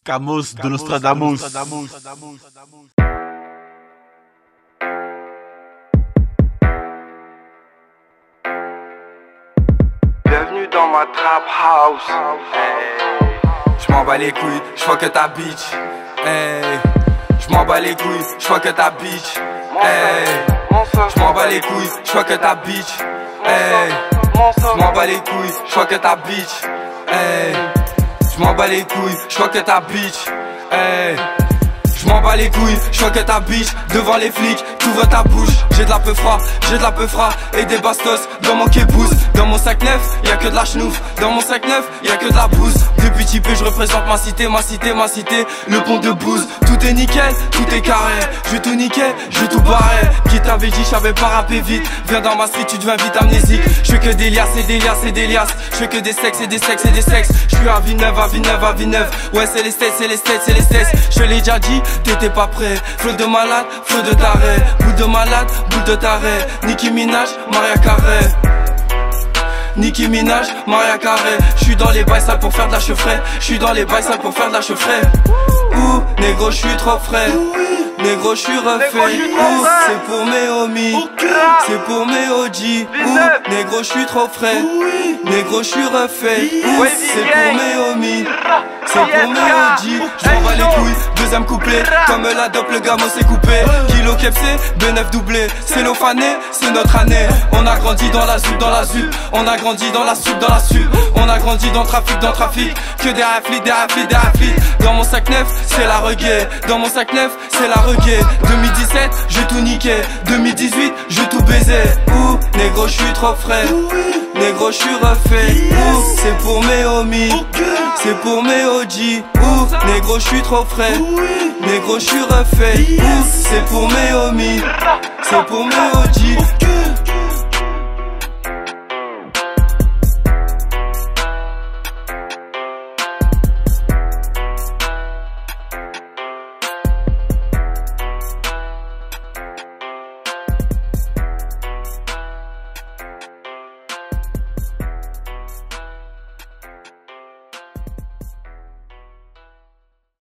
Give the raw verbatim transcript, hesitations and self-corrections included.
Camus de Nostradamus. Bienvenue dans ma trap house. Hey. J'm'en bats les couilles, j'vois que ta bitch. Hey. J'm'en bats les couilles, j'vois que ta bitch. Hey. J'm'en bats les couilles, j'vois que ta bitch. Hey. J'm'en bats les couilles, j'vois que ta bitch. Hey. J'm'en bats les couilles, j'vois que ta bitch. Hey. J'm'en bats les couilles, j'vois que ta bitch. Devant les flics, t'ouvres ta bouche. J'ai de la peu froid, j'ai de la peu froid et des bastos dans mon kébouz. Dans mon sac neuf, y'a que de la chenouf. Dans mon sac neuf, y'a que de la bouse. Depuis petit peu, je représente ma cité, ma cité, ma cité. Le pont de Bouze, tout est nickel, tout est carré. Je vais tout niquer, je vais tout barrer. Qui t'avait dit, j'avais pas rappé vite. Viens dans ma street, tu deviens vite amnésique. Je fais que des liasses et des liasses et des liasses. Je fais que des sexes et des sexes et des sexes. Je suis à Villeneuve, à Villeneuve, à Villeneuve. Ouais, c'est les States, c'est les States, c'est les States. Je l'ai déjà dit, t'étais pas prêt. Flow de malade, flow de taré. Boule de malade, boule de taré. Nicki Minaj, Maria Carré. Nicki Minaj, Maria Carré. J'suis dans les bails sales pour faire de la chevrée. J'suis dans les bails sales pour faire de la chevrée. Ouh, négro, j'suis trop frais. Négro, j'suis refait. Ouh, c'est pour mes homies. C'est pour mes O G. Ouh, négro, j'suis trop frais. Négro, j'suis refait. Ouh, c'est pour mes homies. C'est pour mes O G. J'm'en bats les couilles, deuxième couplet. Comme la dope, le gamo s'est coupé. Kilo Kepsé, B neuf doublé. C'est nos fanés, c'est notre année. On a grandi dans la zup, dans la zup. On a grandi dans la soupe, dans la soupe. On a grandi dans le trafic, dans le trafic. Que des raflis, des raflis, des raflis. Dans mon sac neuf, c'est la reggae. Dans mon sac neuf, c'est la reggae. deux mille dix-sept, j'ai tout niqué. deux mille dix-huit, j'ai tout baisé. Ouh, négro, j'suis trop frais. Négro, j'suis refait. Ouh, c'est pour mes homies. C'est pour mes O G. Ouh, négro, j'suis trop frais. Négro, j'suis refait. Ouh, c'est pour mes homies. C'est pour mes O G.